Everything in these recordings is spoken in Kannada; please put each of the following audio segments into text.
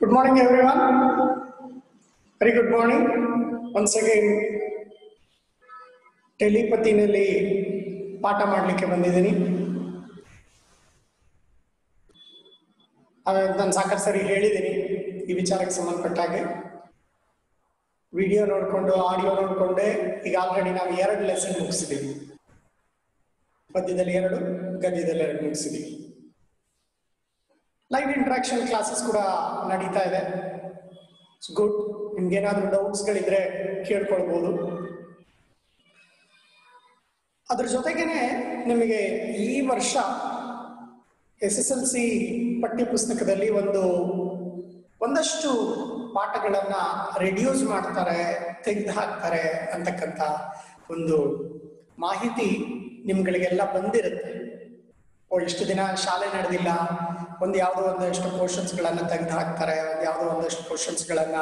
Good morning, everyone. Very good morning. Once again, ಟೆಲಿಪತಿನಲ್ಲಿ ಪಾಠ ಮಾಡಲಿಕ್ಕೆ ಬಂದಿದ್ದೀನಿ. ನಾನು ಸಾಕಷ್ಟು ಸರಿ ಹೇಳಿದ್ದೀನಿ ಈ ವಿಚಾರಕ್ಕೆ ಸಂಬಂಧಪಟ್ಟ ಹಾಗೆ. ವಿಡಿಯೋ ನೋಡಿಕೊಂಡು ಆಡಿಯೋ ನೋಡಿಕೊಂಡೆ ಈಗ ಆಲ್ರೆಡಿ ನಾವು 2 ಲೆಸನ್ ಮುಗಿಸಿದ್ದೀವಿ. ಪದ್ಯದಲ್ಲಿ 2, ಗದ್ಯದಲ್ಲಿ 2 ಮುಗಿಸಿದ್ದೀವಿ. ಲೈವ್ ಇಂಟ್ರಾಕ್ಷನ್ ಕ್ಲಾಸಸ್ ಕೂಡ ನಡೀತಾ ಇದೆ. It's good. ನಿಮ್ಗೇನಾದ್ರೂ ಡೌಟ್ಸ್ಗಳಿದ್ರೆ ಕೇಳ್ಕೊಳ್ಬೋದು. ಅದ್ರ ಜೊತೆಗೇನೆ ನಿಮಗೆ ಈ ವರ್ಷ SSLC ಪಠ್ಯ ಪುಸ್ತಕದಲ್ಲಿ ಒಂದಷ್ಟು ಪಾಠಗಳನ್ನ ರೆಡ್ಯೂಸ್ ಮಾಡ್ತಾರೆ, ತೆಗೆದು ಹಾಕ್ತಾರೆ ಅಂತಕ್ಕಂಥ ಒಂದು ಮಾಹಿತಿ ನಿಮ್ಗಳಿಗೆಲ್ಲ ಬಂದಿರುತ್ತೆ. ಇಷ್ಟು ದಿನ ಶಾಲೆ ನಡೆದಿಲ್ಲ, ಯಾವುದೋ ಒಂದಷ್ಟು ಪೋರ್ಷನ್ಸ್ಗಳನ್ನ ತೆಗೆದು ಹಾಕ್ತಾರೆ, ಯಾವುದೋ ಒಂದಷ್ಟು ಪೋರ್ಷನ್ಸ್ಗಳನ್ನ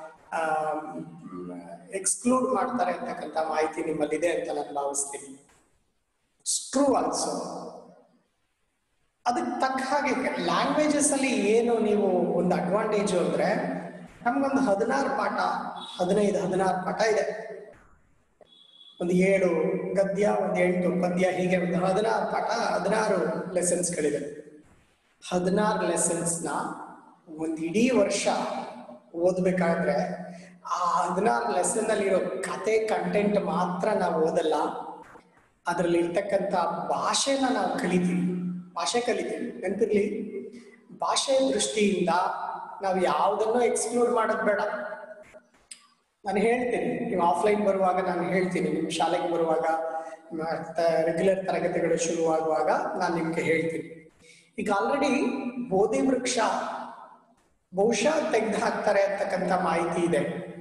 ಎಕ್ಸ್ಕ್ಲೂಡ್ ಮಾಡ್ತಾರೆ ಅಂತಕ್ಕಂಥ ಮಾಹಿತಿ ನಿಮ್ಮಲ್ಲಿದೆ ಅಂತ ನಾನು ಭಾವಿಸ್ತೀನಿ. True also. ಅದಕ್ಕೆ ತಕ್ಕ ಹಾಗೆ ಲ್ಯಾಂಗ್ವೇಜಸ್ ಅಲ್ಲಿ ಏನು ನೀವು ಒಂದು ಅಡ್ವಾಂಟೇಜು ಅಂದ್ರೆ, ನಮ್ಗೊಂದು 16 ಪಾಠ 16 ಪಾಠ ಇದೆ. 7 ಗದ್ಯ, 8 ಪದ್ಯ, ಹೀಗೆ 16 ಪಾಠ, 16 ಲೆಸನ್ಸ್ಗಳಿದೆ. 16 ಲೆಸನ್ಸ್ನ ಇಡೀ ವರ್ಷ ಓದ್ಬೇಕಾದ್ರೆ ಆ 16 ಲೆಸನ್ ಅಲ್ಲಿರೋ ಕತೆ ಕಂಟೆಂಟ್ ಮಾತ್ರ ನಾವು ಓದಲ್ಲ, ಅದರಲ್ಲಿ ಇರ್ತಕ್ಕಂಥ ಭಾಷೆನ ನಾವು ಕಲಿತೀವಿ. ಭಾಷೆ ಕಲಿತೀವಿ. ನೆನಪಿರ್ಲಿ, ಭಾಷೆ ದೃಷ್ಟಿಯಿಂದ ನಾವು ಯಾವುದನ್ನು ಎಕ್ಸ್ಕ್ಲೂಡ್ ಮಾಡೋದು ಬೇಡ. ನಾನು ಹೇಳ್ತೀನಿ, ನೀವು ಆಫ್ಲೈನ್ ಬರುವಾಗ ನಾನು ಹೇಳ್ತೀನಿ, ನಿಮ್ಮ ಶಾಲೆಗೆ ಬರುವಾಗ ರೆಗ್ಯುಲರ್ ತರಗತಿಗಳು ಶುರುವಾಗುವಾಗ ನಾನು ನಿಮ್ಗೆ ಹೇಳ್ತೀನಿ. ಈಗ ಆಲ್ರೆಡಿ ಬೋಧಿ ವೃಕ್ಷ ಬಹುಶಃ ತೆಗೆದು ಹಾಕ್ತಾರೆ ಅಂತಕ್ಕಂಥ ಮಾಹಿತಿ ಇದೆ.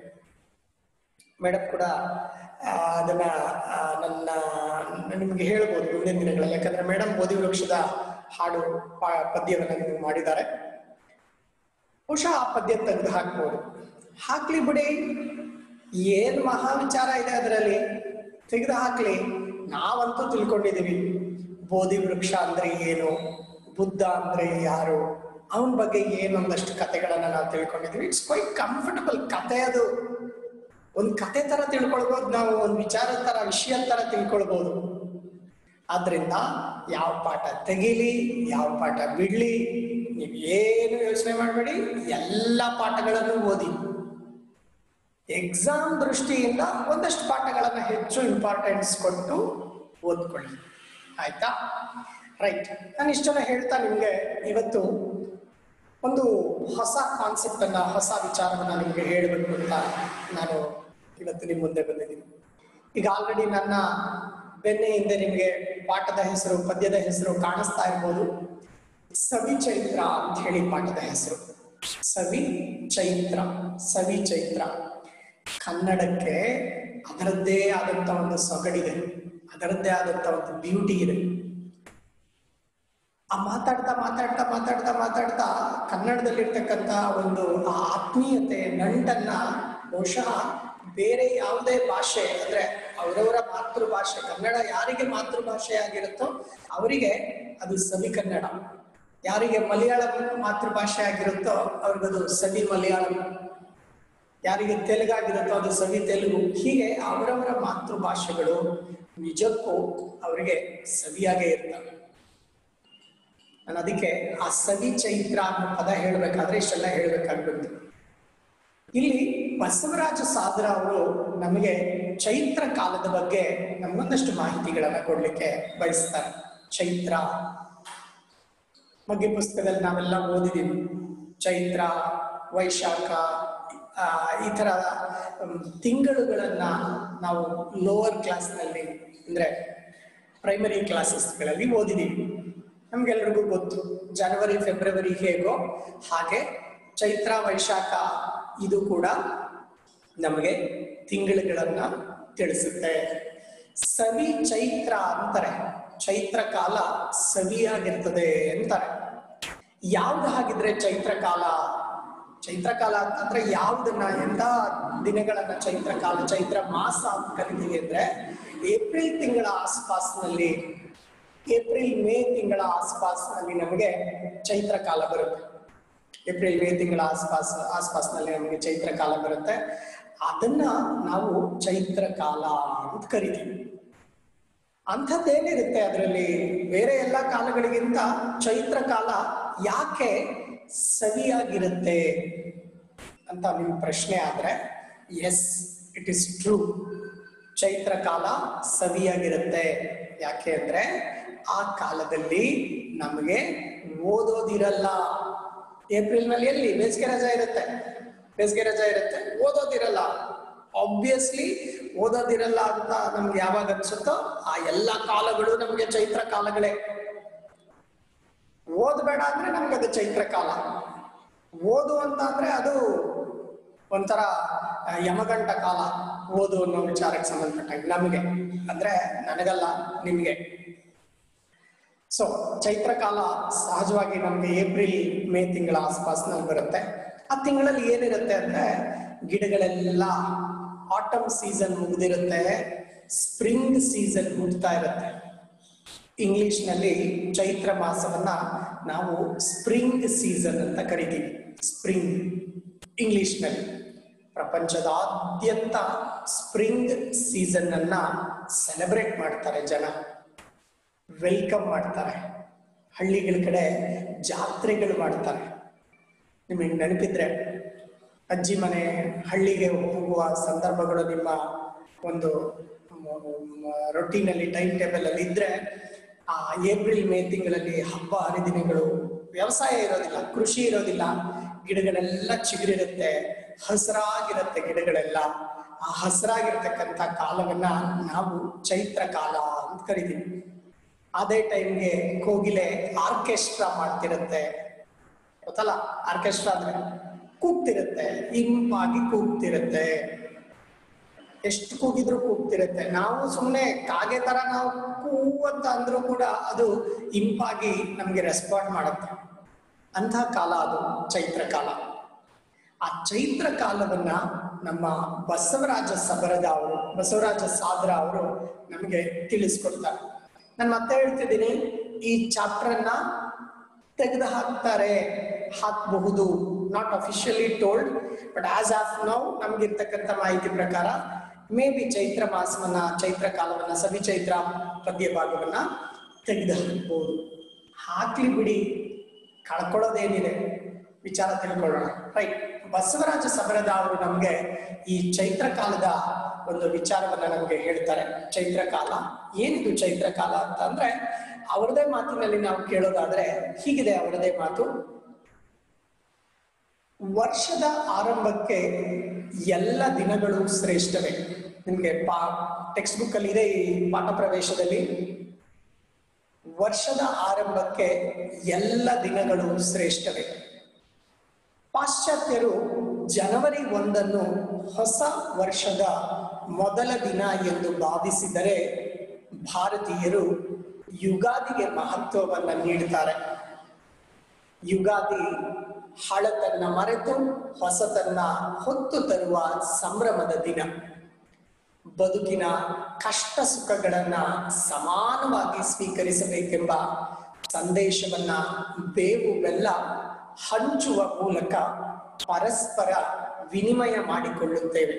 ಮೇಡಮ್ ಕೂಡ ಅದನ್ನ ನಿಮ್ಗೆ ಹೇಳ್ಬೋದು ಮುಂದಿನ ದಿನಗಳಲ್ಲಿ. ಯಾಕಂದ್ರೆ ಮೇಡಮ್ ಬೋಧಿ ವೃಕ್ಷದ ಹಾಡು ಪದ್ಯವನ್ನು ನಿಮಗೆ ಮಾಡಿದ್ದಾರೆ. ಬಹುಶಃ ಆ ಪದ್ಯ ತೆಗೆದು ಹಾಕ್ಬೋದು. ಹಾಕ್ಲಿ ಬಿಡಿ, ಏನ್ ಮಹಾ ವಿಚಾರ ಇದೆ ಅದರಲ್ಲಿ, ತೆಗೆದು ಹಾಕ್ಲಿ. ನಾವಂತೂ ತಿಳ್ಕೊಂಡಿದೀವಿ ಬೋಧಿ ವೃಕ್ಷ ಅಂದ್ರೆ ಏನು, ಬುದ್ಧ ಅಂದ್ರೆ ಯಾರು, ಅವನ ಬಗ್ಗೆ ಏನೊಂದಷ್ಟು ಕಥೆಗಳನ್ನ ನಾವು ತಿಳ್ಕೊಂಡಿದೀವಿ. It's quite comfortable. ಕತೆ ಅದು ಒಂದು ಕತೆ ತರ ತಿಳ್ಕೊಳ್ಬಹುದು, ನಾವು ಒಂದು ವಿಚಾರದ ತರ, ವಿಷಯದ ತರ ತಿಳ್ಕೊಳ್ಬಹುದು. ಆದ್ರಿಂದ ಯಾವ ಪಾಠ ತೆಗೀಲಿ, ಯಾವ ಪಾಠ ಬಿಡ್ಲಿ, ನೀವು ಏನು ಯೋಚನೆ ಮಾಡಬೇಡಿ, ಎಲ್ಲ ಪಾಠಗಳನ್ನು ಓದಿ. ಎಕ್ಸಾಮ್ ದೃಷ್ಟಿಯಿಂದ ಒಂದಷ್ಟು ಪಾಠಗಳನ್ನ ಹೆಚ್ಚು ಇಂಪಾರ್ಟೆನ್ಸ್ ಕೊಟ್ಟು ಓದ್ಕೊಳ್ಳಿ, ಆಯ್ತಾ? ರೈಟ್. ನಾನು ಇಷ್ಟನ್ನ ಹೇಳ್ತಾ ನಿಮ್ಗೆ ಇವತ್ತು ಒಂದು ಹೊಸ ಕಾನ್ಸೆಪ್ಟ್ ಅನ್ನ, ಹೊಸ ವಿಚಾರವನ್ನ ನಿಮ್ಗೆ ಹೇಳ್ಬೇಕು ಅಂತ ನಾನು ಇವತ್ತು ನಿಮ್ ಮುಂದೆ ಬಂದಿದ್ದೀನಿ. ಈಗ ಆಲ್ರೆಡಿ ನನ್ನ ಬೆನ್ನ ಹಿಂದೆ ನಿಮ್ಗೆ ಪಾಠದ ಹೆಸರು, ಪದ್ಯದ ಹೆಸರು ಕಾಣಿಸ್ತಾ ಇರ್ಬೋದು. ಸವಿ ಚೈತ್ರ ಅಂತ ಹೇಳಿ ಪಾಠದ ಹೆಸರು. ಸವಿ ಚೈತ್ರ. ಸವಿ ಚೈತ್ರ ಕನ್ನಡಕ್ಕೆ ಅದರದ್ದೇ ಆದಂತ ಒಂದು ಸೊಗಡಿದೆ, ಅದರದ್ದೇ ಆದಂತ ಒಂದು ಬ್ಯೂಟಿ ಇದೆ. ಆ ಮಾತಾಡ್ತಾ ಮಾತಾಡ್ತಾ ಮಾತಾಡ್ತಾ ಮಾತಾಡ್ತಾ ಕನ್ನಡದಲ್ಲಿರ್ತಕ್ಕಂಥ ಒಂದು ಆತ್ಮೀಯತೆ, ನಂಟನ್ನ ಬಹುಶಃ ಬೇರೆ ಯಾವುದೇ ಭಾಷೆ ಅಂದ್ರೆ ಅವರವರ ಮಾತೃಭಾಷೆ, ಕನ್ನಡ ಯಾರಿಗೆ ಮಾತೃಭಾಷೆ ಆಗಿರುತ್ತೋ ಅವರಿಗೆ ಅದು ಸವಿ ಕನ್ನಡ, ಯಾರಿಗೆ ಮಲಯಾಳಂ ಮಾತೃಭಾಷೆ ಆಗಿರುತ್ತೋ ಅವ್ರಿಗದು ಸವಿ ಮಲಯಾಳಂ, ಯಾರಿಗೆ ತೆಲುಗಾಗಿರುತ್ತೋ ಅದು ಸವಿ ತೆಲುಗು. ಹೀಗೆ ಅವರವರ ಮಾತೃಭಾಷೆಗಳು ನಿಜಕ್ಕೂ ಅವರಿಗೆ ಸವಿಯಾಗೇ ಇರ್ತವೆ. ನಾನು ಅದಕ್ಕೆ ಆ ಸವಿ ಚೈತ್ರ ಅನ್ನೋ ಪದ ಹೇಳ್ಬೇಕಾದ್ರೆ ಇಷ್ಟೆಲ್ಲ ಹೇಳ್ಬೇಕಾಗ್ತದೆ. ಇಲ್ಲಿ ಬಸವರಾಜ ಸಾದರ ಅವರು ನಮಗೆ ಚೈತ್ರ ಕಾಲದ ಬಗ್ಗೆ ನಮಗೊಂದಷ್ಟು ಮಾಹಿತಿಗಳನ್ನ ಕೊಡ್ಲಿಕ್ಕೆ ಬಯಸ್ತಾರೆ. ಚೈತ್ರ ಬಗ್ಗೆ ಪುಸ್ತಕದಲ್ಲಿ ನಾವೆಲ್ಲ ಓದಿದೀವಿ. ಚೈತ್ರ, ವೈಶಾಖ, ಈ ತರ ತಿಂಗಳುಗಳನ್ನ ನಾವು ಲೋವರ್ ಕ್ಲಾಸ್ನಲ್ಲಿ ಅಂದ್ರೆ ಪ್ರೈಮರಿ ಕ್ಲಾಸಸ್ಗಳಲ್ಲಿ ಓದಿದೀವಿ. ನಮ್ಗೆಲ್ರಿಗೂ ಗೊತ್ತು, ಜನವರಿ ಫೆಬ್ರವರಿ ಹೇಗೋ ಹಾಗೆ ಚೈತ್ರ ವೈಶಾಖ ಇದು ಕೂಡ ನಮಗೆ ತಿಂಗಳುಗಳನ್ನ ತಿಳಿಸುತ್ತೆ. ಸವಿ ಚೈತ್ರ ಅಂತಾರೆ, ಚೈತ್ರ ಕಾಲ ಸವಿಯಾಗಿರ್ತದೆ ಅಂತಾರೆ. ಯಾವ್ದು ಹಾಗಿದ್ರೆ ಚೈತ್ರ ಕಾಲ? ಚೈತ್ರ ಕಾಲ ಅಂತಂದ್ರೆ ಯಾವುದನ್ನ, ಎಂತ ದಿನಗಳನ್ನ ಚೈತ್ರ ಕಾಲ, ಚೈತ್ರ ಮಾಸ ಅಂತ ಕರಿತೀವಿ ಅಂದ್ರೆ ಏಪ್ರಿಲ್ ತಿಂಗಳ ಆಸ್ಪಾಸ್ನಲ್ಲಿ, ಏಪ್ರಿಲ್ ಮೇ ತಿಂಗಳ ಆಸ್ಪಾಸ್ನಲ್ಲಿ ನಮಗೆ ಚೈತ್ರ ಕಾಲ ಬರುತ್ತೆ. ಏಪ್ರಿಲ್ ಮೇ ತಿಂಗಳ ಆಸ್ಪಾಸ್ನಲ್ಲಿ ನಮಗೆ ಚೈತ್ರ ಕಾಲ ಬರುತ್ತೆ. ಅದನ್ನ ನಾವು ಚೈತ್ರ ಕಾಲ ಅಂತ ಕರಿತೀವಿ. ಅಂಥದ್ದೇನಿರುತ್ತೆ ಅದರಲ್ಲಿ ಬೇರೆ ಎಲ್ಲ ಕಾಲಗಳಿಗಿಂತ ಚೈತ್ರ ಕಾಲ ಯಾಕೆ ಸವಿಯಾಗಿರುತ್ತೆ ಅಂತ ನಿಮ್ಮ ಪ್ರಶ್ನೆ ಆದ್ರೆ, ಎಸ್, ಇಟ್ ಇಸ್ ಟ್ರೂ. ಚೈತ್ರ ಕಾಲ ಸವಿಯಾಗಿರುತ್ತೆ. ಯಾಕೆ ಅಂದ್ರೆ ಆ ಕಾಲದಲ್ಲಿ ನಮಗೆ ಓದೋದಿರಲ್ಲ. ಏಪ್ರಿಲ್ ನಲ್ಲಿ ಎಲ್ಲಿ ಬೇಸಿಗೆ ರಜಾ ಇರುತ್ತೆ, ಓದೋದಿರಲ್ಲ. ಆಬ್ವಿಯಸ್ಲಿ ಓದೋದಿರಲ್ಲ ಅಂತ ನಮ್ಗೆ ಯಾವಾಗ ಅನ್ಸುತ್ತೋ ಆ ಎಲ್ಲ ಕಾಲಗಳು ನಮ್ಗೆ ಚೈತ್ರ ಕಾಲಗಳೇ. ಓದ್ಬೇಡ ಅಂದ್ರೆ ನಮ್ಗೆ ಅದು ಚೈತ್ರ ಕಾಲ, ಓದು ಅಂತ ಅಂದ್ರೆ ಅದು ಒಂಥರ ಯಮಗಂಟ ಕಾಲ. ಓದು ಅನ್ನೋ ವಿಚಾರಕ್ಕೆ ಸಂಬಂಧಪಟ್ಟಾಗ ನಮಗೆ ಅಂದ್ರೆ ನನಗಲ್ಲ, ನಿಮ್ಗೆ. ಸೊ ಚೈತ್ರ ಕಾಲ ಸಹಜವಾಗಿ ನಮ್ಗೆ ಏಪ್ರಿಲ್ ಮೇ ತಿಂಗಳ ಆಸ್ಪಾಸ್ನಲ್ಲಿ ಬರುತ್ತೆ. ಆ ತಿಂಗಳಲ್ಲಿ ಏನಿರುತ್ತೆ ಅಂದ್ರೆ ಗಿಡಗಳೆಲ್ಲ ಆಟಮ್ ಸೀಸನ್ ಮುಗಿದಿರುತ್ತೆ, ಸ್ಪ್ರಿಂಗ್ ಸೀಸನ್ ಹುಡ್ತಾ ಇರುತ್ತೆ. ಇಂಗ್ಲಿಷ್ ನಲ್ಲಿ ಚೈತ್ರ ಮಾಸವನ್ನ ನಾವು ಸ್ಪ್ರಿಂಗ್ ಸೀಸನ್ ಅಂತ ಕರಿತೀವಿ. ಸ್ಪ್ರಿಂಗ್ ಇಂಗ್ಲಿಷ್ ನಲ್ಲಿ. ಪ್ರಪಂಚದಾದ್ಯಂತ ಸ್ಪ್ರಿಂಗ್ ಸೀಸನ್ ಅನ್ನ ಸೆಲೆಬ್ರೇಟ್ ಮಾಡ್ತಾರೆ ಜನ, ವೆಲ್ಕಮ್ ಮಾಡ್ತಾರೆ. ಹಳ್ಳಿಗಳ ಕಡೆ ಜಾತ್ರೆಗಳು ಮಾಡ್ತಾರೆ. ನಿಮಗೆ ನೆನಪಿದ್ರೆ ಅಜ್ಜಿ ಮನೆ ಹಳ್ಳಿಗೆ ಹೋಗುವ ಸಂದರ್ಭಗಳು ನಿಮ್ಮ ಒಂದು ರೊಟೀನಲ್ಲಿ ಟೈಮ್ ಟೇಬಲ್ ಅಲ್ಲಿ ಇದ್ರೆ, ಆ ಏಪ್ರಿಲ್ ಮೇ ತಿಂಗಳಲ್ಲಿ ಹಬ್ಬ ಹರಿದಿನಗಳು, ವ್ಯವಸಾಯ ಇರೋದಿಲ್ಲ, ಕೃಷಿ ಇರೋದಿಲ್ಲ, ಗಿಡಗಳೆಲ್ಲ ಚಿಗುರಿರುತ್ತೆ, ಹಸಿರಾಗಿರುತ್ತೆ ಗಿಡಗಳೆಲ್ಲ. ಆ ಹಸಿರಾಗಿರ್ತಕ್ಕಂಥ ಕಾಲವನ್ನ ನಾವು ಚೈತ್ರ ಕಾಲ ಅಂತ ಕರಿತೀವಿ. ಅದೇ ಟೈಮ್ಗೆ ಕೋಗಿಲೆ ಆರ್ಕೆಸ್ಟ್ರಾ ಮಾಡ್ತಿರುತ್ತೆ, ಗೊತ್ತಲ್ಲ ಆರ್ಕೆಸ್ಟ್ರಾ ಅಂದ್ರೆ? ಕೂಗ್ತಿರುತ್ತೆ, ಇಂಪಾಗಿ ಕೂಗ್ತಿರುತ್ತೆ. ಎಷ್ಟು ಕೂಗಿದ್ರು ಕೂಗ್ತಿರುತ್ತೆ. ನಾವು ಸುಮ್ಮನೆ ಕಾಗೆ ತರ ನಾವು ಕೂ ಅಂತ ಅಂದ್ರೂ ಕೂಡ ಅದು ಇಂಪಾಗಿ ನಮ್ಗೆ ರೆಸ್ಪಾಂಡ್ ಮಾಡುತ್ತೆ. ಅಂಥ ಕಾಲ ಅದು ಚೈತ್ರ ಕಾಲ. ಆ ಚೈತ್ರ ಕಾಲವನ್ನ ನಮ್ಮ ಬಸವರಾಜ ಸಾದರ ಅವರು ನಮಗೆ ತಿಳಿಸ್ಕೊಡ್ತಾರೆ. ನಾನು ಮತ್ತೆ ಹೇಳ್ತಿದ್ದೀನಿ, ಈ ಚಾಪ್ಟರ್ ಅನ್ನ ತೆಗೆದು ಹಾಕಬಹುದು, not officially told, but as of now ನಮ್ಗಿರ್ತಕ್ಕಂಥ ಮಾಹಿತಿ ಪ್ರಕಾರ ಮೇ ಬಿ ಚೈತ್ರ ಮಾಸವನ್ನ, ಚೈತ್ರ ಕಾಲವನ್ನ, ಸವಿಚೈತ್ರ ಪದ್ಯ ಭಾಗವನ್ನ ತೆಗೆದು ಹಾಕಬಹುದು. ಹಾಕ್ಲಿ ಬಿಡಿ, ಕಳ್ಕೊಳ್ಳೋದೇನಿದೆ, ವಿಚಾರ ತಿಳ್ಕೊಳ್ಳೋಣ. ರೈಟ್. ಬಸವರಾಜ ಸಬರದ ಅವರು ನಮ್ಗೆ ಈ ಚೈತ್ರ ಕಾಲದ ಒಂದು ವಿಚಾರವನ್ನ ನಮ್ಗೆ ಹೇಳ್ತಾರೆ. ಚೈತ್ರ ಕಾಲ ಏನಿದು ಚೈತ್ರ ಕಾಲ ಅಂತ ಅಂದ್ರೆ, ಅವರದೇ ಮಾತಿನಲ್ಲಿ ನಾವು ಕೇಳೋದಾದ್ರೆ ಹೀಗಿದೆ ಅವರದೇ ಮಾತು. ವರ್ಷದ ಆರಂಭಕ್ಕೆ ಎಲ್ಲ ದಿನಗಳು ಶ್ರೇಷ್ಠವೇ. ನಿಮ್ಗೆ ಟೆಕ್ಸ್ಟ್ ಬುಕ್ ಅಲ್ಲಿ ಇದೆ, ಈ ಪಾಠ ಪ್ರವೇಶದಲ್ಲಿ. ವರ್ಷದ ಆರಂಭಕ್ಕೆ ಎಲ್ಲ ದಿನಗಳು ಶ್ರೇಷ್ಠವೇ. ಪಾಶ್ಚಾತ್ಯರು ಜನವರಿ 1 ಹೊಸ ವರ್ಷದ ಮೊದಲ ದಿನ ಎಂದು ಭಾವಿಸಿದರೆ, ಭಾರತೀಯರು ಯುಗಾದಿಗೆ ಮಹತ್ವವನ್ನ ನೀಡುತ್ತಾರೆ. ಯುಗಾದಿ ಹಳತನ್ನ ಮರೆತು ಹೊಸತನ್ನ ಹೊತ್ತು ತರುವ ಸಂಭ್ರಮದ ದಿನ. ಬದುಕಿನ ಕಷ್ಟ ಸುಖಗಳನ್ನ ಸಮಾನವಾಗಿ ಸ್ವೀಕರಿಸಬೇಕೆಂಬ ಸಂದೇಶವನ್ನ ಬೇವು ಬೆಲ್ಲ ಹಂಚುವ ಮೂಲಕ ಪರಸ್ಪರ ವಿನಿಮಯ ಮಾಡಿಕೊಳ್ಳುತ್ತೇವೆ.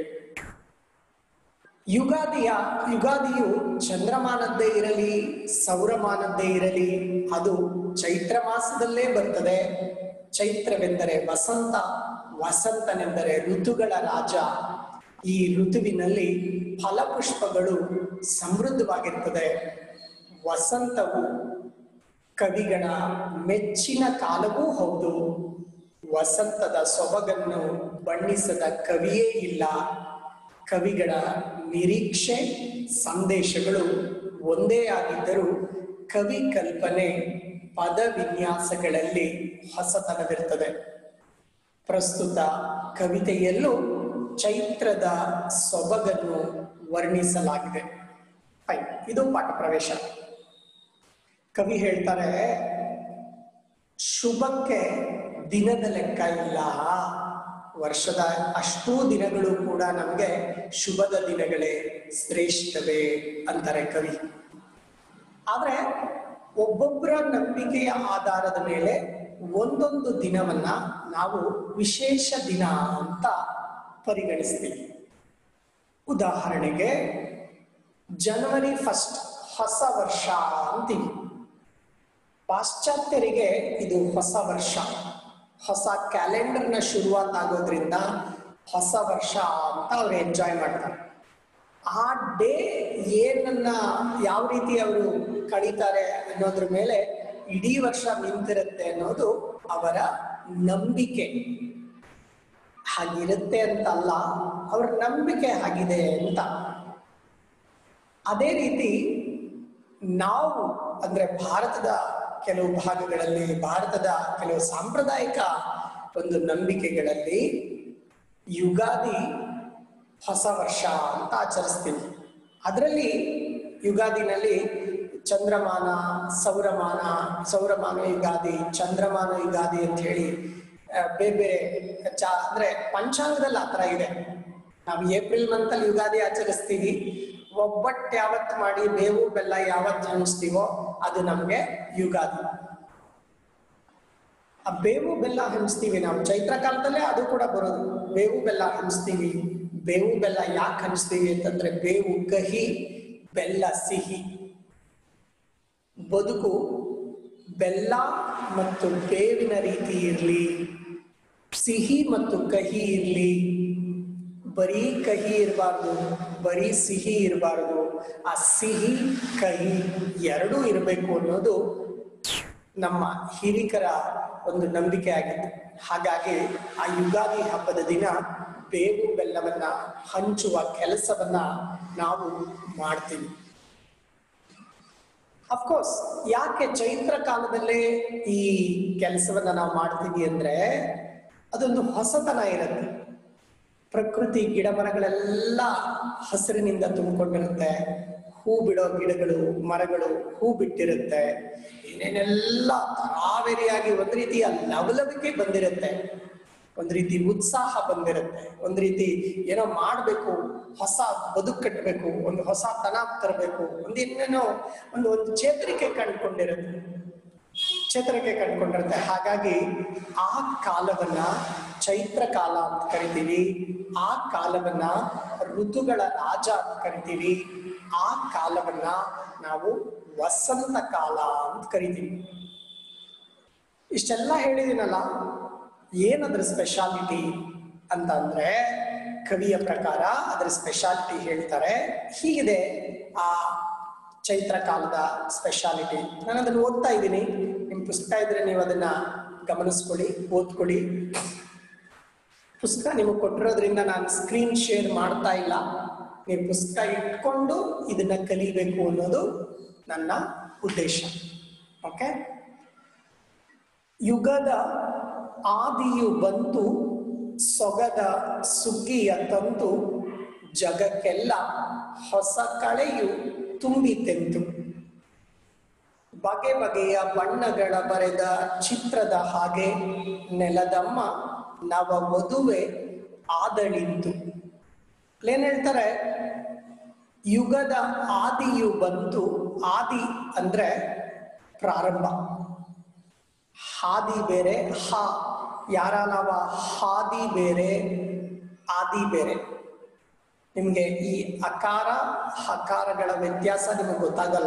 ಯುಗಾದಿಯು ಚಂದ್ರಮಾನದ್ದೇ ಇರಲಿ, ಸೌರಮಾನದ್ದೇ ಇರಲಿ, ಅದು ಚೈತ್ರ ಮಾಸದಲ್ಲೇ ಬರ್ತದೆ. ಚೈತ್ರವೆಂದರೆ ವಸಂತ, ವಸಂತನೆಂದರೆ ಋತುಗಳ ರಾಜ. ಈ ಋತುವಿನಲ್ಲಿ ಫಲಪುಷ್ಪಗಳು ಸಮೃದ್ಧವಾಗಿರ್ತದೆ. ವಸಂತವು ಕವಿಗಳ ಮೆಚ್ಚಿನ ಕಾಲವೂ ಹೌದು. ವಸಂತದ ಸೊಬಗನ್ನು ಬಣ್ಣಿಸದ ಕವಿಯೇ ಇಲ್ಲ. ಕವಿಗಳ ನಿರೀಕ್ಷೆ, ಸಂದೇಶಗಳು ಒಂದೇ ಆಗಿದ್ದರೂ ಕವಿ ಕಲ್ಪನೆ, ಪದ ವಿನ್ಯಾಸಗಳಲ್ಲಿ ಹೊಸತನವಿರ್ತದೆ. ಪ್ರಸ್ತುತ ಕವಿತೆಯಲ್ಲೂ ಚೈತ್ರದ ಸೊಬಗನ್ನು ವರ್ಣಿಸಲಾಗಿದೆ. ಇದು ಪಾಠ ಪ್ರವೇಶ. ಕವಿ ಹೇಳ್ತಾರೆ, ಶುಭಕ್ಕೆ ದಿನದ ಲೆಕ್ಕ ಇಲ್ಲ. ವರ್ಷದ ಅಷ್ಟೂ ದಿನಗಳು ಕೂಡ ನಮಗೆ ಶುಭದ ದಿನಗಳೇ, ಶ್ರೇಷ್ಠವೇ ಅಂತಾರೆ ಕವಿ. ಆದ್ರೆ ಒಬ್ಬೊಬ್ಬರ ನಂಬಿಕೆಯ ಆಧಾರದ ಮೇಲೆ ಒಂದೊಂದು ದಿನವನ್ನ ನಾವು ವಿಶೇಷ ದಿನ ಅಂತ ಪರಿಗಣಿಸ್ತೀವಿ. ಉದಾಹರಣೆಗೆ ಜನವರಿ 1 ಹೊಸ ವರ್ಷ ಅಂತೀವಿ. ಪಾಶ್ಚಾತ್ಯರಿಗೆ ಇದು ಹೊಸ ವರ್ಷ, ಹೊಸ ಕ್ಯಾಲೆಂಡರ್ನ ಶುರುವಾತ್ ಆಗೋದ್ರಿಂದ ಹೊಸ ವರ್ಷ ಅಂತ ಅವ್ರು ಎಂಜಾಯ್ ಮಾಡ್ತಾರೆ. ಆ ಡೇ ಏನನ್ನ ಯಾವ ರೀತಿ ಅವರು ಕಳೀತಾರೆ ಅನ್ನೋದ್ರ ಮೇಲೆ ಇಡೀ ವರ್ಷ ನಿಂತಿರುತ್ತೆ ಅನ್ನೋದು ಅವರ ನಂಬಿಕೆ. ಹಾಗಿರುತ್ತೆ ಅಂತಲ್ಲ, ಅವರ ನಂಬಿಕೆ ಆಗಿದೆ ಅಂತ. ಅದೇ ರೀತಿ ನಾವು ಅಂದ್ರೆ ಭಾರತದ ಕೆಲವು ಭಾಗಗಳಲ್ಲಿ, ಭಾರತದ ಕೆಲವು ಸಾಂಪ್ರದಾಯಿಕ ಒಂದು ನಂಬಿಕೆಗಳಲ್ಲಿ ಯುಗಾದಿ ಹೊಸ ವರ್ಷ ಅಂತ ಆಚರಿಸ್ತೀವಿ. ಅದರಲ್ಲಿ ಯುಗಾದಿನಲ್ಲಿ ಚಂದ್ರಮಾನ, ಸೌರಮಾನ ಯುಗಾದಿ, ಚಂದ್ರಮಾನ ಯುಗಾದಿ ಅಂತ ಹೇಳಿ ಬೇರೆ ಬೇರೆ ಅಂದ್ರೆ ಪಂಚಾಂಗದಲ್ಲಿ ಆ ಥರ ಇದೆ. ನಾವು ಏಪ್ರಿಲ್ ಮಂತಲ್ಲಿ ಯುಗಾದಿ ಆಚರಿಸ್ತೀವಿ. ಒಬ್ಬಟ್ಟು ಯಾವತ್ತು ಮಾಡಿ ಬೇವು ಬೆಲ್ಲ ಯಾವತ್ತು ಹಂಚ್ತೀವೋ ಅದು ನಮಗೆ ಯುಗಾದಿ. ಆ ಬೇವು ಬೆಲ್ಲ ಹಂಚ್ತೀವಿ ನಾವು ಚೈತ್ರ ಕಾಲದಲ್ಲೇ, ಅದು ಕೂಡ ಬರೋದು. ಬೇವು ಬೆಲ್ಲ ಹಂಚ್ತೀವಿ. ಬೇವು ಬೆಲ್ಲ ಯಾಕೆ ಹಂಚ್ತೀವಿ ಅಂತಂದ್ರೆ ಬೇವು ಕಹಿ, ಬೆಲ್ಲ ಸಿಹಿ. ಬದುಕು ಬೆಲ್ಲ ಮತ್ತು ಬೇವಿನ ರೀತಿ ಇರಲಿ, ಸಿಹಿ ಮತ್ತು ಕಹಿ ಇರಲಿ. ಬರೀ ಕಹಿ ಇರಬಾರ್ದು, ಬರೀ ಸಿಹಿ ಇರಬಾರ್ದು. ಆ ಸಿಹಿ ಕಹಿ ಎರಡೂ ಇರಬೇಕು ಅನ್ನೋದು ನಮ್ಮ ಹಿರಿಕರ ಒಂದು ನಂಬಿಕೆ ಆಗಿತ್ತು. ಹಾಗಾಗಿ ಆ ಯುಗಾದಿ ಹಬ್ಬದ ದಿನ ಬೇವು ಬೆಲ್ಲವನ್ನ ಹಂಚುವ ಕೆಲಸವನ್ನ ನಾವು ಮಾಡ್ತೀವಿ. ಅಫ್ಕೋರ್ಸ್ ಯಾಕೆ ಚೈತ್ರ ಕಾಲದಲ್ಲೇ ಈ ಕೆಲಸವನ್ನ ನಾವು ಮಾಡ್ತೀವಿ ಅಂದ್ರೆ ಅದೊಂದು ಹೊಸತನ ಇರುತ್ತೆ. ಪ್ರಕೃತಿ ಗಿಡ ಮರಗಳೆಲ್ಲ ಹಸಿರಿನಿಂದ ತುಂಬಿಕೊಂಡಿರುತ್ತೆ. ಹೂ ಬಿಡೋ ಗಿಡಗಳು, ಮರಗಳು ಹೂ ಬಿಟ್ಟಿರುತ್ತೆ. ಏನೇನೆಲ್ಲ ತರಾವೆರಿಯಾಗಿ ಒಂದು ರೀತಿಯ ಲವಲವಿಕೆ ಬಂದಿರುತ್ತೆ, ಒಂದು ರೀತಿ ಉತ್ಸಾಹ ಬಂದಿರುತ್ತೆ, ಒಂದು ರೀತಿ ಏನೋ ಮಾಡಬೇಕು, ಹೊಸ ಬದುಕು ಕಟ್ಟಬೇಕು, ಒಂದು ಹೊಸ ತನ ತರಬೇಕು, ಒಂದೇನೇನೋ ಒಂದು ಚೇತರಿಕೆ ಕಂಡುಕೊಂಡಿರುತ್ತೆ. ಹಾಗಾಗಿ ಆ ಕಾಲವನ್ನ ಚೈತ್ರ ಕಾಲ ಅಂತ ಕರಿತೀವಿ. ಆ ಕಾಲವನ್ನ ಋತುಗಳ ರಾಜ ಅಂತ ಕರಿತೀವಿ. ಆ ಕಾಲವನ್ನ ನಾವು ವಸಂತ ಕಾಲ ಅಂತ ಕರಿತೀವಿ. ಇಷ್ಟೆಲ್ಲ ಹೇಳಿದಿನಲ್ಲ, ಏನದ್ರ ಸ್ಪೆಷಾಲಿಟಿ ಅಂತ ಅಂದ್ರೆ ಕವಿಯ ಪ್ರಕಾರ ಅದರ ಸ್ಪೆಷಾಲಿಟಿ ಹೇಳ್ತಾರೆ. ಹೀಗಿದೆ ಆ ಚೈತ್ರ ಕಾಲದ ಸ್ಪೆಷಾಲಿಟಿ. ನಾನು ಅದನ್ನು ಓದ್ತಾ ಇದ್ದೀನಿ. ನಿಮ್ಮ ಪುಸ್ತಕ ಇದ್ರೆ ನೀವು ಅದನ್ನ ಗಮನಿಸ್ಕೊಳ್ಳಿ, ಓದ್ಕೊಳ್ಳಿ. ಪುಸ್ತಕ ನಿಮಗೆ ಕೊಟ್ಟಿರೋದ್ರಿಂದ ನಾನು ಸ್ಕ್ರೀನ್ ಶೇರ್ ಮಾಡ್ತಾ ಇಲ್ಲ. ನೀವು ಪುಸ್ತಕ ಇಟ್ಕೊಂಡು ಇದನ್ನ ಕಲಿಬೇಕು ಅನ್ನೋದು ನನ್ನ ಉದ್ದೇಶ. ಓಕೆ. ಯುಗದ ಆದಿಯು ಬಂತು, ಸೊಗದ ಸುಗ್ಗಿಯ ತಂತು, ಜಗಕ್ಕೆಲ್ಲ ಹೊಸ ಕಳೆಯು ತುಂಬಿತೆಂತು. ಬಗೆ ಬಗೆಯ ಬಣ್ಣಗಳ ಬರೆದ ಚಿತ್ರದ ಹಾಗೆ ನೆಲದಮ್ಮ ನವ ವಧುವೆ ಆದಳಿಂತು. ಏನ್ ಹೇಳ್ತಾರೆ? ಯುಗದ ಆದಿಯು ಬಂತು. ಆದಿ ಅಂದ್ರೆ ಪ್ರಾರಂಭ, ಹಾದಿ ಬೇರೆ, ಯಾರ ನಾವ ಹಾದಿ ಬೇರೆ, ಆದಿ ಬೇರೆ. ನಿಮ್ಗೆ ಈ ಅಕಾರ ಹಕಾರಗಳ ವ್ಯತ್ಯಾಸ ನಿಮಗೆ ಗೊತ್ತಾಗಲ್ಲ.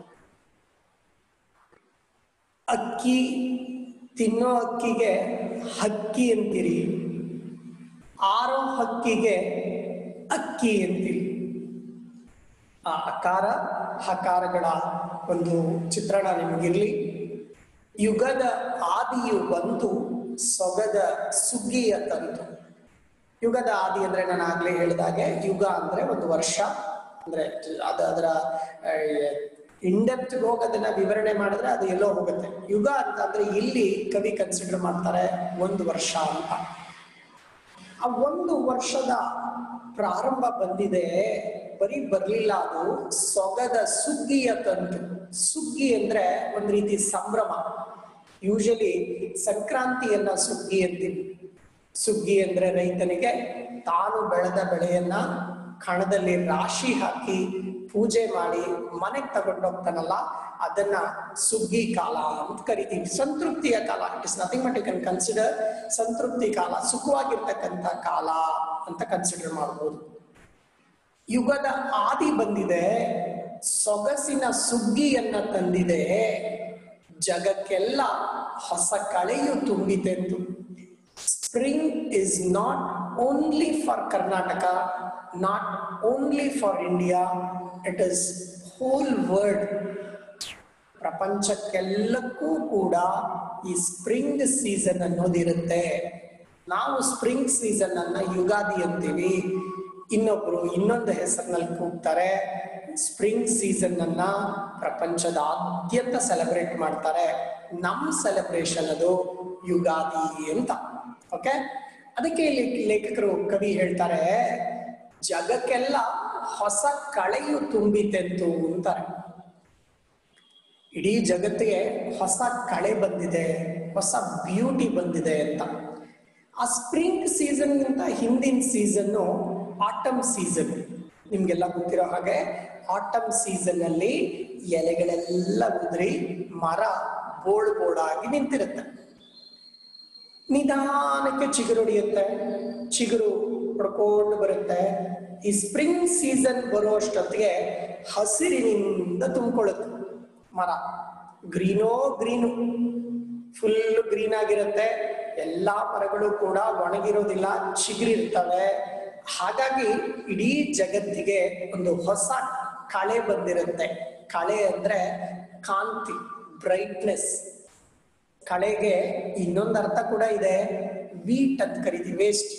ಅಕ್ಕಿ ತಿನ್ನೋ ಅಕ್ಕಿಗೆ ಹಕ್ಕಿ ಅಂತೀರಿ, ಆರೋ ಹಕ್ಕಿಗೆ ಅಕ್ಕಿ ಅಂತೀರಿ. ಆ ಅಕಾರ ಹಕಾರಗಳ ಒಂದು ಚಿತ್ರಣ ನಿಮಗಿರ್ಲಿ. ಯುಗದ ಆದಿಯು ಬಂತು, ಸೊಗದ ಸುಗ್ಗಿಯ ತಂತು. ಯುಗದ ಆದಿ ಅಂದ್ರೆ ನಾನು ಆಗ್ಲೇ ಹೇಳಿದಾಗೆ ಯುಗ ಅಂದ್ರೆ ಒಂದು ವರ್ಷ, ಅಂದ್ರೆ ಅದರ ಇಂಡೆಪ್ತ್ ಹೋಗಿ ಅದನ್ನ ವಿವರಣೆ ಮಾಡಿದ್ರೆ ಅದು ಎಲ್ಲೋ ಹೋಗುತ್ತೆ. ಯುಗ ಅಂತ ಅಂದ್ರೆ ಇಲ್ಲಿ ಕವಿ ಕನ್ಸಿಡರ್ ಮಾಡ್ತಾರೆ ಒಂದು ವರ್ಷ ಅಂತ. ಆ ಒಂದು ವರ್ಷದ ಪ್ರಾರಂಭ ಬಂದಿದೆ, ಬರೀ ಬರ್ಲಿಲ್ಲ, ಅದು ಸೊಗದ ಸುಗ್ಗಿಯ ತಂತು. ಸುಗ್ಗಿ ಅಂದ್ರೆ ಒಂದ್ ರೀತಿ ಸಂಭ್ರಮ. ಯೂಶಲಿ ಸಂಕ್ರಾಂತಿಯನ್ನ ಸುಗ್ಗಿ ಅಂತೀವಿ. ಸುಗ್ಗಿ ಅಂದ್ರೆ ರೈತನಿಗೆ ತಾನು ಬೆಳೆದ ಬೆಳೆಯನ್ನ ಕಣದಲ್ಲಿ ರಾಶಿ ಹಾಕಿ ಪೂಜೆ ಮಾಡಿ ಮನೆಗೆ ತಗೊಂಡೋಗ್ತಾನಲ್ಲ, ಅದನ್ನ ಸುಗ್ಗಿ ಕಾಲ ಅಂತ ಕರಿತೀವಿ. ಸಂತೃಪ್ತಿಯ ಕಾಲ. It is nothing but you can consider ಸಂತೃಪ್ತಿ ಕಾಲ, ಸುಖವಾಗಿರ್ತಕ್ಕಂಥ ಕಾಲ ಅಂತ ಕನ್ಸಿಡರ್ ಮಾಡಬಹುದು. ಯುಗದ ಆದಿ ಬಂದಿದೆ, ಸೊಗಸಿನ ಸುಗ್ಗಿಯನ್ನ ತಂದಿದೆ, ಜಗಕ್ಕೆಲ್ಲ ಹೊಸ ಕಳೆಯು ತುಂಬಿತೆಂದು. Spring is not only for Karnataka, not only for India, it is whole world. ಪ್ರಪಂಚಕ್ಕೆಲ್ಲಕ್ಕೂ ಕೂಡ ಈ ಸ್ಪ್ರಿಂಗ್ ಸೀಸನ್ ಅನ್ನೋದಿರುತ್ತೆ. ನಾವು ಸ್ಪ್ರಿಂಗ್ ಸೀಸನ್ ಅನ್ನ ಯುಗಾದಿ ಅಂತೀವಿ, ಇನ್ನೊಬ್ರು ಇನ್ನೊಂದು ಹೆಸರಿನಲ್ಲಿ ಕೂಗ್ತಾರೆ. ಸ್ಪ್ರಿಂಗ್ ಸೀಸನ್ ಅನ್ನ ಪ್ರಪಂಚದಾದ್ಯಂತ ಸೆಲೆಬ್ರೇಟ್ ಮಾಡ್ತಾರೆ. ನಮ್ ಸೆಲೆಬ್ರೇಷನ್ ಅದು ಯುಗಾದಿ ಅಂತ. ಓಕೆ, ಅದಕ್ಕೆ ಲೇಖಕರು ಕವಿ ಹೇಳ್ತಾರೆ, ಜಗಕ್ಕೆಲ್ಲ ಹೊಸ ಕಳೆಯು ತುಂಬಿತೆಂತು ಅಂತಾರೆ. ಇಡೀ ಜಗತ್ತಿಗೆ ಹೊಸ ಕಳೆ ಬಂದಿದೆ, ಹೊಸ ಬ್ಯೂಟಿ ಬಂದಿದೆ ಅಂತ. ಆ ಸ್ಪ್ರಿಂಗ್ ಸೀಸನ್ ಅಂತ ಹಿಂದಿನ ಸೀಸನ್ನು ಆಟಮ್ ಸೀಸನ್. ನಿಮ್ಗೆಲ್ಲ ಗೊತ್ತಿರೋ ಹಾಗೆ ಆಟಮ್ ಸೀಸನ್ ಅಲ್ಲಿ ಎಲೆಗಳೆಲ್ಲ ಉದುರಿ ಮರ ಬೋಳಾಗಿ ನಿಂತಿರುತ್ತೆ. ನಿಧಾನಕ್ಕೆ ಚಿಗುರೊಡಿಯುತ್ತೆ, ಚಿಗುರು ಹೊಡ್ಕೊಂಡು ಬರುತ್ತೆ. ಈ ಸ್ಪ್ರಿಂಗ್ ಸೀಸನ್ ಬರುವಷ್ಟೊತ್ತಿಗೆ ಹಸಿರಿನಿಂದ ತುಂಬಿಕೊಳ್ಳುತ್ತೆ ಮರ. ಗ್ರೀನೋ ಗ್ರೀನು, ಫುಲ್ ಗ್ರೀನ್ ಆಗಿರುತ್ತೆ. ಎಲ್ಲಾ ಮರಗಳು ಕೂಡ ಒಣಗಿರೋದಿಲ್ಲ, ಚಿಗುರಿರ್ತವೆ. ಹಾಗಾಗಿ ಇಡೀ ಜಗತ್ತಿಗೆ ಒಂದು ಹೊಸ ಕಳೆ ಬಂದಿರುತ್ತೆ. ಕಳೆ ಅಂದ್ರೆ ಕಾಂತಿ, ಬ್ರೈಟ್ನೆಸ್. ಕಳೆಗೆ ಇನ್ನೊಂದು ಅರ್ಥ ಕೂಡ ಇದೆ, ವೀಟ್ ಅಂತ ಕರಿತೀವಿ. ವೇಸ್ಟ್,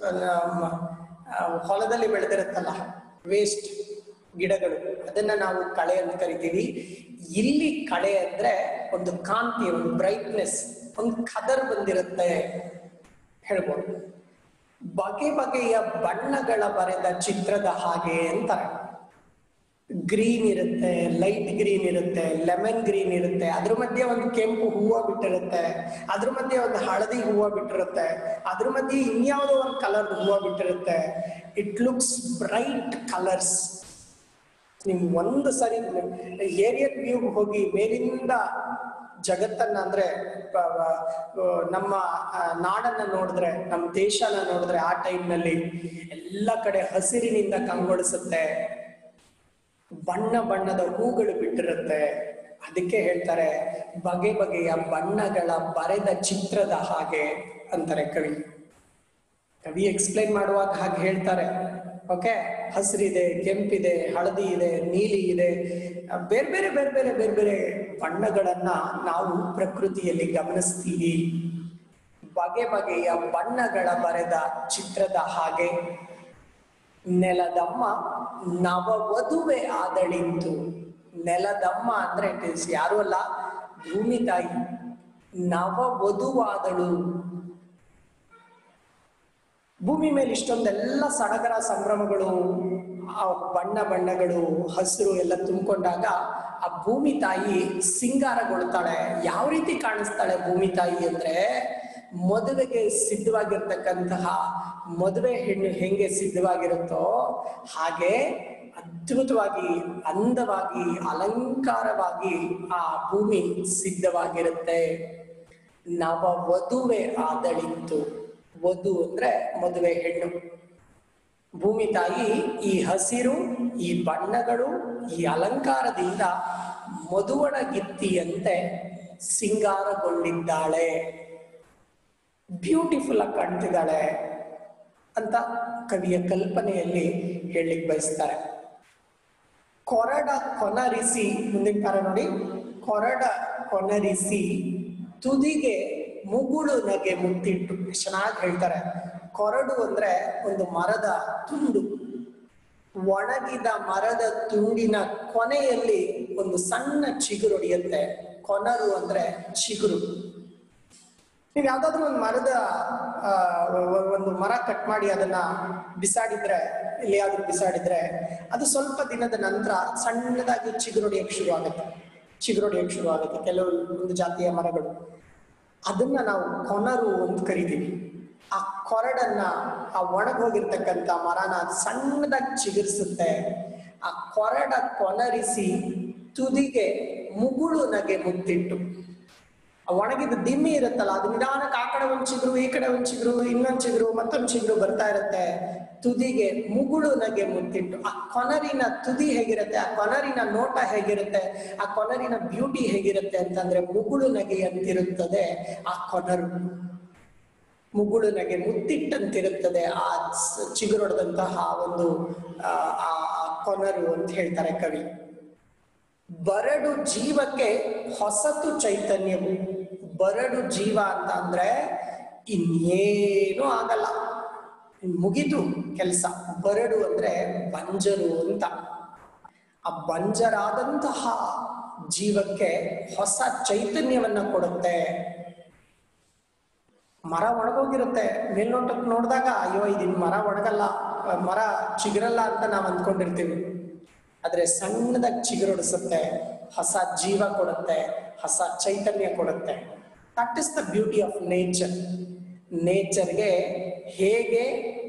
ಹೊಲದಲ್ಲಿ ಬೆಳೆದಿರುತ್ತಲ್ಲ ವೇಸ್ಟ್ ಗಿಡಗಳು, ಅದನ್ನ ನಾವು ಕಳೆ ಅಂತ ಕರಿತೀವಿ. ಇಲ್ಲಿ ಕಳೆ ಅಂದ್ರೆ ಒಂದು ಕಾಂತಿ, ಒಂದು ಬ್ರೈಟ್ನೆಸ್, ಒಂದು ಕದರ್ ಬಂದಿರುತ್ತೆ ಹೇಳ್ಬೋದು. ಬಗೆ ಬಗೆಯ ಬಣ್ಣಗಳ ಬರೆದ ಚಿತ್ರದ ಹಾಗೆ ಅಂತಾರೆ. ಗ್ರೀನ್ ಇರುತ್ತೆ, ಲೈಟ್ ಗ್ರೀನ್ ಇರುತ್ತೆ, ಲೆಮನ್ ಗ್ರೀನ್ ಇರುತ್ತೆ, ಅದ್ರ ಮಧ್ಯೆ ಒಂದು ಕೆಂಪು ಹೂವು ಬಿಟ್ಟಿರುತ್ತೆ, ಅದ್ರ ಮಧ್ಯೆ ಒಂದು ಹಳದಿ ಹೂವು ಬಿಟ್ಟಿರುತ್ತೆ, ಅದ್ರ ಮಧ್ಯೆ ಇನ್ಯಾವುದೋ ಒಂದು ಕಲರ್ ಹೂವು ಬಿಟ್ಟಿರುತ್ತೆ. It looks bright colours. ನಿಮ್ ಒಂದು ಸರಿ ಏರಿಯಲ್ ವ್ಯೂ ಹೋಗಿ ಮೇಲಿಂದ ಜಗತ್ತನ್ನ ಅಂದ್ರೆ ನಮ್ಮ ನಾಡನ್ನ ನೋಡಿದ್ರೆ, ನಮ್ಮ ದೇಶನ ನೋಡಿದ್ರೆ, ಆ ಟೈಮ್ನಲ್ಲಿ ಎಲ್ಲ ಕಡೆ ಹಸಿರಿನಿಂದ ಕಂಗೊಳಿಸುತ್ತೆ, ಬಣ್ಣ ಬಣ್ಣದ ಹೂಗಳು ಬಿಟ್ಟಿರುತ್ತೆ. ಅದಕ್ಕೆ ಹೇಳ್ತಾರೆ ಬಗೆ ಬಗೆಯ ಬಣ್ಣಗಳ ಬರೆದ ಚಿತ್ರದ ಹಾಗೆ ಅಂತಾರೆ ಕವಿ. ಕವಿ ಎಕ್ಸ್ಪ್ಲೈನ್ ಮಾಡುವಾಗ ಹಾಗೆ ಹೇಳ್ತಾರೆ. ಓಕೆ, ಹಸಿರಿದೆ, ಕೆಂಪಿದೆ, ಹಳದಿ ಇದೆ, ನೀಲಿ ಇದೆ, ಬೇರೆ ಬೇರೆ ಬೇರೆ ಬೇರೆ ಬೇರೆ ಬೇರೆ ಬಣ್ಣಗಳನ್ನ ನಾವು ಪ್ರಕೃತಿಯಲ್ಲಿ ಗಮನಿಸ್ತೀವಿ. ಬಗೆ ಬಗೆಯ ಬಣ್ಣಗಳ ಬರೆದ ಚಿತ್ರದ ಹಾಗೆ ನೆಲದಮ್ಮ ನವವಧುವೆ ಆದಳಿಂತು. ನೆಲದಮ್ಮ ಅಂದ್ರೆ ಇಟ್ ಇಸ್ ಯಾರು ಅಲ್ಲ, ಭೂಮಿ ತಾಯಿ. ನವವಧುವಾದಳು. ಭೂಮಿ ಮೇಲೆ ಇಷ್ಟೊಂದೆಲ್ಲ ಸಡಗರ ಸಂಭ್ರಮಗಳು, ಆ ಬಣ್ಣ ಬಣ್ಣಗಳು, ಹಸಿರು ಎಲ್ಲ ತುಂಬಿಕೊಂಡಾಗ ಆ ಭೂಮಿ ತಾಯಿ ಸಿಂಗಾರಗೊಳ್ತಾಳೆ. ಯಾವ ರೀತಿ ಕಾಣಿಸ್ತಾಳೆ ಭೂಮಿ ತಾಯಿ ಅಂದ್ರೆ, ಮದುವೆಗೆ ಸಿದ್ಧವಾಗಿರ್ತಕ್ಕಂತಹ ಮದುವೆ ಹೆಣ್ಣು ಹೆಂಗೆ ಸಿದ್ಧವಾಗಿರುತ್ತೋ ಹಾಗೆ ಅದ್ಭುತವಾಗಿ, ಅಂದವಾಗಿ, ಅಲಂಕಾರವಾಗಿ ಆ ಭೂಮಿ ಸಿದ್ಧವಾಗಿರುತ್ತೆ. ನವ ವಧುವೆ ಆದಳಿಂತು. ವಧು ಅಂದ್ರೆ ಮದುವೆ ಹೆಣ್ಣು. ಭೂಮಿ ತಾಯಿ ಈ ಹಸಿರು, ಈ ಬಣ್ಣಗಳು, ಈ ಅಲಂಕಾರದಿಂದ ಮಧುವಣಗಿತ್ತಿಯಂತೆ ಸಿಂಗಾರಗೊಂಡಿದ್ದಾಳೆ, ಬ್ಯೂಟಿಫುಲ್ ಆಗಿ ಕಾಣ್ತಿದ್ದಾಳೆ ಅಂತ ಕವಿಯ ಕಲ್ಪನೆಯಲ್ಲಿ ಹೇಳಲಿಕ್ಕೆ ಬಯಸ್ತಾರೆ. ಕೊರಡ ಕೊನರಿಸಿ, ಮುಂದಿನ ಕಾರ ನೋಡಿ, ಕೊರಡ ಕೊನರಿಸಿ ತುದಿಗೆ ಮುಗುಳು ನಗೆ ಮುತ್ತಿಟ್ಟು. ಚೆನ್ನಾಗಿ ಹೇಳ್ತಾರೆ. ಕೊರಡು ಅಂದ್ರೆ ಒಂದು ಮರದ ತುಂಡು, ಒಣಗಿದ ಮರದ ತುಂಡಿನ ಕೊನೆಯಲ್ಲಿ ಒಂದು ಸಣ್ಣ ಚಿಗುರೊಡೆಯುತ್ತೆ. ಕೊನರು ಅಂದ್ರೆ ಚಿಗುರು. ನೀವು ಯಾವ್ದಾದ್ರು ಒಂದು ಒಂದು ಮರ ಕಟ್ ಮಾಡಿ ಅದನ್ನ ಬಿಸಾಡಿದ್ರೆ, ಎಲ್ಲಿಯಾದ್ರೂ ಬಿಸಾಡಿದ್ರೆ, ಅದು ಸ್ವಲ್ಪ ದಿನದ ನಂತರ ಸಣ್ಣದಾಗಿ ಚಿಗುರೊಡೆಯಕ್ಕೆ ಶುರು ಆಗುತ್ತೆ. ಕೆಲವು ಒಂದು ಜಾತಿಯ ಮರಗಳು, ಅದನ್ನ ನಾವು ಕೊನರು ಅಂತ ಕರಿತೀವಿ. ಆ ಕೊರಡನ್ನ, ಆ ಒಣಗೋಗಿರ್ತಕ್ಕಂಥ ಮರನ ಸಣ್ಣದಾಗಿ ಚಿಗುರಿಸುತ್ತೆ. ಆ ಕೊರಡ ಕೊನರಿಸಿ ತುದಿಗೆ ಮುಗುಳು ನಗೆ ಮುತ್ತಿಟ್ಟು, ಆ ಒಣಗಿದ ದಿಮ್ಮಿ ಇರುತ್ತಲ್ಲ, ಅದು ನಿಧಾನಕ್ಕೆ ಆ ಕಡೆ ಒಂದ್ ಚಿಗುರು, ಈ ಕಡೆ ಒಂದ್ ಚಿಗುರು, ಇನ್ನೊಂದ್ ಚಿಗುರು, ಮತ್ತೊಂದ್ ಚಿಗುರು ಬರ್ತಾ ಇರುತ್ತೆ. ತುದಿಗೆ ಮುಗುಳು ನಗೆ ಮುತ್ತಿಟ್ಟು, ಆ ಕೊನರಿನ ತುದಿ ಹೇಗಿರುತ್ತೆ, ಆ ಕೊನರಿನ ನೋಟ ಹೇಗಿರುತ್ತೆ, ಆ ಕೊನರಿನ ಬ್ಯೂಟಿ ಹೇಗಿರುತ್ತೆ ಅಂತಂದ್ರೆ ಮುಗುಳು ನಗೆ ಅಂತಿರುತ್ತದೆ ಆ ಕೊನರು. ಮುಗುಳು ನಗೆ ಮುತ್ತಿಟ್ಟಂತಿರುತ್ತದೆ ಆ ಚಿಗುರೊಡೆದಂತಹ ಒಂದು ಆ ಕೊನರು ಅಂತ ಹೇಳ್ತಾರೆ ಕವಿ. ಬರಡು ಜೀವಕ್ಕೆ ಹೊಸತು ಚೈತನ್ಯವು. ಬರಡು ಜೀವ ಅಂತ ಅಂದ್ರೆ ಇನ್ನೇನು ಆಗಲ್ಲ, ಮುಗಿದು ಕೆಲಸ. ಬರಡು ಅಂದ್ರೆ ಬಂಜರು ಅಂತ. ಆ ಬಂಜರಾದಂತಹ ಜೀವಕ್ಕೆ ಹೊಸ ಚೈತನ್ಯವನ್ನ ಕೊಡುತ್ತೆ. ಮರ ಒಣಗೋಗಿರುತ್ತೆ, ಮೇಲ್ನೋಟಕ್ಕೆ ನೋಡಿದಾಗ ಅಯ್ಯೋ ಇದನ್ ಮರ ಒಣಗಲ್ಲ, ಮರ ಚಿಗುರಲ್ಲ ಅಂತ ನಾವು ಅಂದ್ಕೊಂಡಿರ್ತೀವಿ. ಆದ್ರೆ ಸಣ್ಣದಾಗಿ ಚಿಗುರೊಡಿಸುತ್ತೆ, ಹೊಸ ಜೀವ ಕೊಡುತ್ತೆ, ಹೊಸ ಚೈತನ್ಯ ಕೊಡುತ್ತೆ. That is the beauty of nature. ನೇಚರ್ಗೆ ಹೇಗೆ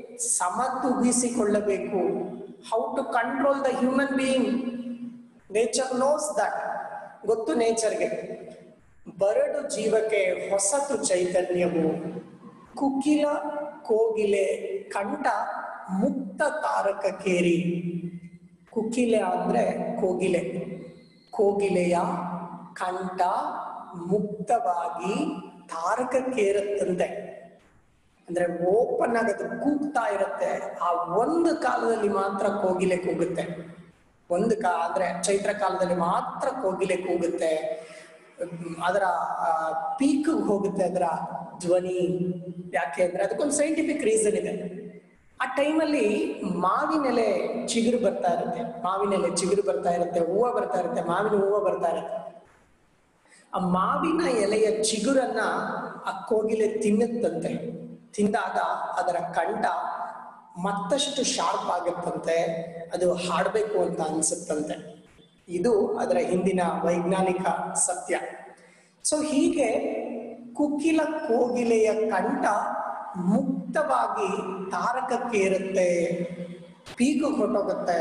ಸಮತೂಗಿಸಿಕೊಳ್ಳಬೇಕು, how to control the human being, nature knows that. ಗೊತ್ತು ನೇಚರ್ಗೆ. ಬರಡು ಜೀವಕ್ಕೆ ಹೊಸತು ಚೈತನ್ಯವು. ಕುಕಿಲ ಕೋಗಿಲೆ ಕಂಠ ಮುಕ್ತ ತಾರಕಕ್ಕೇರಿ. ಕುಕಿಲೆ ಅಂದ್ರೆ ಕೋಗಿಲೆ, ಕೋಗಿಲೆಯ ಕಂಠ ಮುಕ್ತವಾಗಿ ತಾರಕಕ್ಕೇರುತ್ತಂತೆ. ಅಂದ್ರೆ ಓಪನ್ ಆಗದು ಕೂಗ್ತಾ ಇರುತ್ತೆ. ಆ ಒಂದು ಕಾಲದಲ್ಲಿ ಮಾತ್ರ ಕೋಗಿಲೆ ಕೂಗುತ್ತೆ. ಅಂದ್ರೆ ಚೈತ್ರ ಕಾಲದಲ್ಲಿ ಮಾತ್ರ ಕೋಗಿಲೆ ಕೂಗುತ್ತೆ. ಅದರ ಪೀಕ್ ಹೋಗುತ್ತೆ ಅದರ ಧ್ವನಿ. ಯಾಕೆ ಅಂದ್ರೆ ಅದಕ್ಕೊಂದು ಸೈಂಟಿಫಿಕ್ ರೀಸನ್ ಇದೆ. ಆ ಟೈಮಲ್ಲಿ ಮಾವಿನೆಲೆ ಚಿಗುರು ಬರ್ತಾ ಇರುತ್ತೆ, ಮಾವಿನೆಲೆ ಚಿಗುರು ಬರ್ತಾ ಇರುತ್ತೆ, ಹೂವು ಬರ್ತಾ ಇರುತ್ತೆ, ಮಾವಿನ ಹೂವು ಬರ್ತಾ ಇರುತ್ತೆ. ಆ ಮಾವಿನ ಎಲೆಯ ಚಿಗುರನ್ನ ಆ ಕೋಗಿಲೆ ತಿನ್ನುತ್ತಂತೆ. ತಿಂದಾಗ ಅದರ ಕಂಠ ಮತ್ತಷ್ಟು ಶಾರ್ಪ್ ಆಗುತ್ತಂತೆ, ಅದು ಹಾಡಬೇಕು ಅಂತ ಅನ್ಸುತ್ತಂತೆ. ಇದು ಅದರ ಹಿಂದಿನ ವೈಜ್ಞಾನಿಕ ಸತ್ಯ. ಸೊ ಹೀಗೆ ಕುಕ್ಕಿಲ ಕೋಗಿಲೆಯ ಕಂಠ ಮುಕ್ತವಾಗಿ ತಾರಕಕ್ಕೆ ಇರುತ್ತೆ, ಪೀಕು ಹೊಟ್ಟೋಗುತ್ತೆ,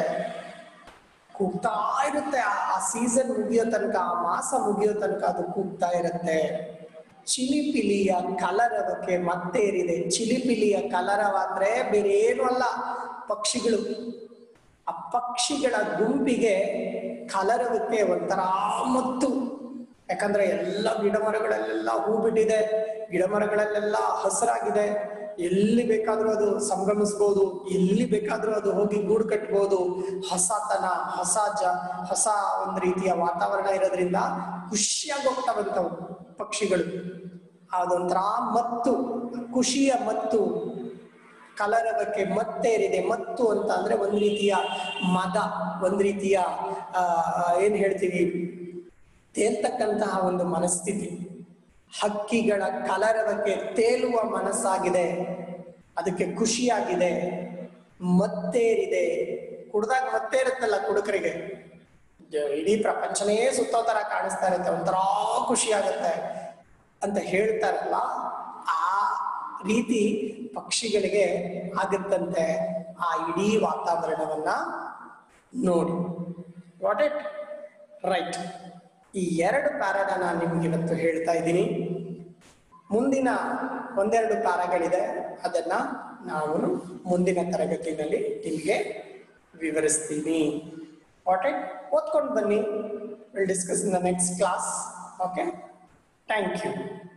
ಕೂಗ್ತಾ ಇರುತ್ತೆ. ಆ ಸೀಸನ್ ಮುಗಿಯೋ ತನಕ, ಆ ಮಾಸ ಮುಗಿಯೋ ತನಕ ಅದು ಕೂಗ್ತಾ ಇರುತ್ತೆ. ಚಿಲಿಪಿಲಿಯ ಕಲರವಕ್ಕೆ ಮತ್ತೇರಿದೆ. ಚಿಲಿಪಿಲಿಯ ಕಲರವ ಅಂದ್ರೆ ಬೇರೆ ಏನು ಅಲ್ಲ, ಪಕ್ಷಿಗಳು. ಆ ಪಕ್ಷಿಗಳ ಗುಂಪಿಗೆ ಕಲರವಕ್ಕೆ ಒಂಥರ ಮತ್ತು. ಯಾಕಂದ್ರೆ ಎಲ್ಲ ಗಿಡ ಮರಗಳಲ್ಲೆಲ್ಲ ಹೂ ಬಿಟ್ಟಿದೆ, ಗಿಡ ಮರಗಳಲ್ಲೆಲ್ಲ ಹಸಿರಾಗಿದೆ. ಎಲ್ಲಿ ಬೇಕಾದ್ರೂ ಅದು ಸಂಗಮಿಸ್ಬೋದು, ಎಲ್ಲಿ ಬೇಕಾದ್ರೂ ಅದು ಹೋಗಿ ಗೂಡು ಕಟ್ಬೋದು. ಹೊಸತನ, ಹೊಸ ಒಂದು ರೀತಿಯ ವಾತಾವರಣ ಇರೋದ್ರಿಂದ ಖುಷಿಯಾಗಿ ಹೋಗ್ತಾವಂತವು ಪಕ್ಷಿಗಳು. ಅದೊಂಥರ ಮತ್ತು, ಖುಷಿಯ ಮತ್ತು. ಕಲರವಕ್ಕೆ ಮತ್ತೇರಿದೆ. ಮತ್ತು ಅಂತ ಅಂದ್ರೆ ಒಂದ್ ರೀತಿಯ ಮದ, ಒಂದ್ ರೀತಿಯ ಏನ್ ಹೇಳ್ತೀವಿ, ತೇಲ್ತಕ್ಕಂತಹ ಒಂದು ಮನಸ್ಥಿತಿ. ಹಕ್ಕಿಗಳ ಕಲರವಕ್ಕೆ ತೇಲುವ ಮನಸ್ಸಾಗಿದೆ, ಅದಕ್ಕೆ ಖುಷಿಯಾಗಿದೆ. ಮತ್ತೇರಿದೆ, ಕುಡ್ದಾಗ ಮತ್ತೇರುತ್ತಲ್ಲ ಕುಡುಕರಿಗೆ, ಇಡೀ ಪ್ರಪಂಚನೇ ಸುತ್ತೋ ತರ ಕಾಣಿಸ್ತಾ ಇರುತ್ತೆ, ಒಂಥರ ಖುಷಿ ಆಗತ್ತೆ ಅಂತ ಹೇಳ್ತಾರಲ್ಲ, ಆ ರೀತಿ ಪಕ್ಷಿಗಳಿಗೆ ಆಗುತ್ತಂತೆ ಆ ಇಡೀ ವಾತಾವರಣವನ್ನ ನೋಡಿ. What it right. ಈ ಎರಡು ಪ್ಯಾರಾನ ನಾನು ನಿಮ್ಗೆ ಇವತ್ತು ಹೇಳ್ತಾ ಇದ್ದೀನಿ. ಮುಂದಿನ ಒಂದೆರಡು ಪ್ಯಾರಾಗಳಿದೆ, ಅದನ್ನ ನಾವು ಮುಂದಿನ ತರಗತಿಯಲ್ಲಿ ನಿಮಗೆ ವಿವರಿಸ್ತೀನಿ. ವಾಟ್ ಇಟ್, ಓದ್ಕೊಂಡು ಬನ್ನಿ. Will discuss in the next class. Okay, thank you.